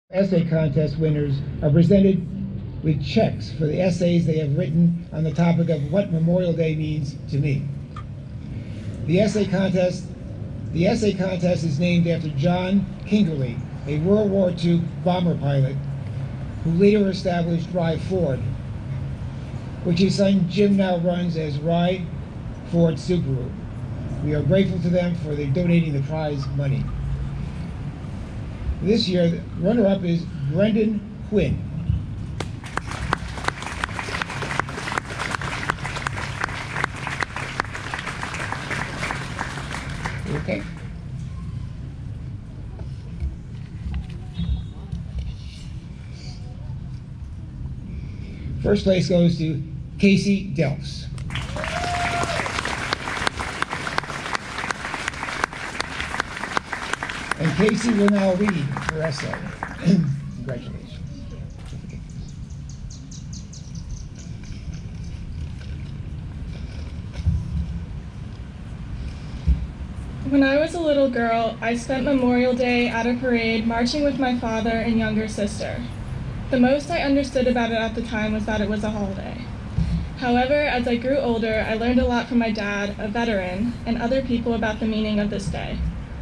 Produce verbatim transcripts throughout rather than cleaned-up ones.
Essay contest winners are presented with checks for the essays they have written on the topic of what Memorial Day means to me. The essay contest, the essay contest is named after John Kingerly, a World War Two bomber pilot who later established Rye Ford, which his son Jim now runs as Rye Ford Subaru. We are grateful to them for their donating the prize money. This year, the runner-up is Brendan Quinn. Okay. First place goes to Casey Delfs. And Casey will now read her essay. Congratulations. When I was a little girl, I spent Memorial Day at a parade marching with my father and younger sister. The most I understood about it at the time was that it was a holiday. However, as I grew older, I learned a lot from my dad, a veteran, and other people about the meaning of this day.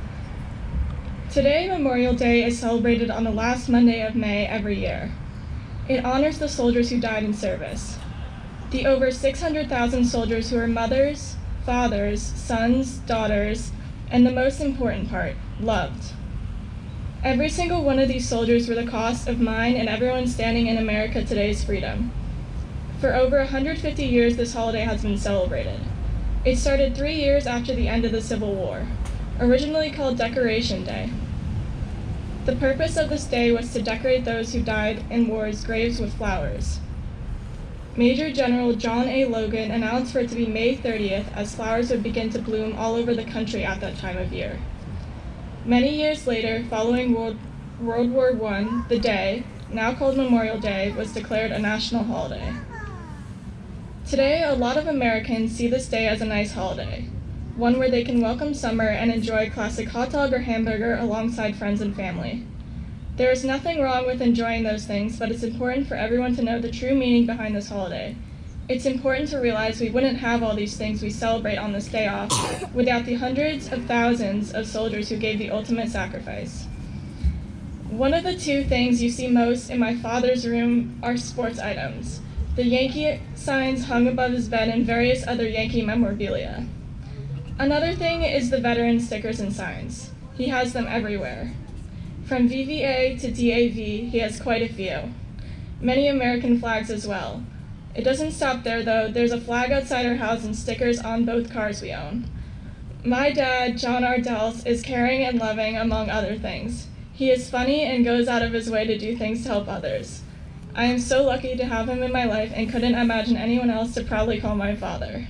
Today, Memorial Day is celebrated on the last Monday of May every year. It honors the soldiers who died in service. The over six hundred thousand soldiers who are mothers, fathers, sons, daughters, and the most important part, loved. Every single one of these soldiers were the cost of mine and everyone standing in America today's freedom. For over one hundred fifty years, this holiday has been celebrated. It started three years after the end of the Civil War, originally called Decoration Day. The purpose of this day was to decorate those who died in war's graves with flowers. Major General John A. Logan announced for it to be May thirtieth, as flowers would begin to bloom all over the country at that time of year. Many years later, following World, World War One, the day, now called Memorial Day, was declared a national holiday. Today, a lot of Americans see this day as a nice holiday, one where they can welcome summer and enjoy a classic hot dog or hamburger alongside friends and family. There is nothing wrong with enjoying those things, but it's important for everyone to know the true meaning behind this holiday. It's important to realize we wouldn't have all these things we celebrate on this day off without the hundreds of thousands of soldiers who gave the ultimate sacrifice. One of the two things you see most in my father's room are sports items, the Yankee signs hung above his bed and various other Yankee memorabilia. Another thing is the veteran stickers and signs. He has them everywhere. From V V A to D A V, he has quite a few. Many American flags as well. It doesn't stop there though, there's a flag outside our house and stickers on both cars we own. My dad, John R. Delfs, is caring and loving among other things. He is funny and goes out of his way to do things to help others. I am so lucky to have him in my life and couldn't imagine anyone else to proudly call my father.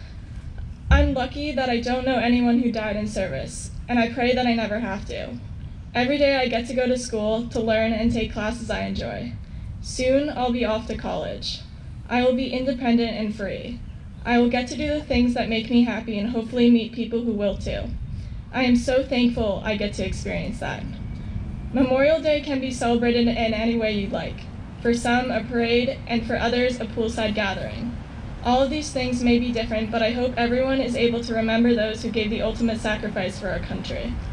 I'm lucky that I don't know anyone who died in service, and I pray that I never have to. Every day I get to go to school to learn and take classes I enjoy. Soon I'll be off to college. I will be independent and free. I will get to do the things that make me happy and hopefully meet people who will too. I am so thankful I get to experience that. Memorial Day can be celebrated in any way you'd like. For some, a parade, and for others, a poolside gathering. All of these things may be different, but I hope everyone is able to remember those who gave the ultimate sacrifice for our country.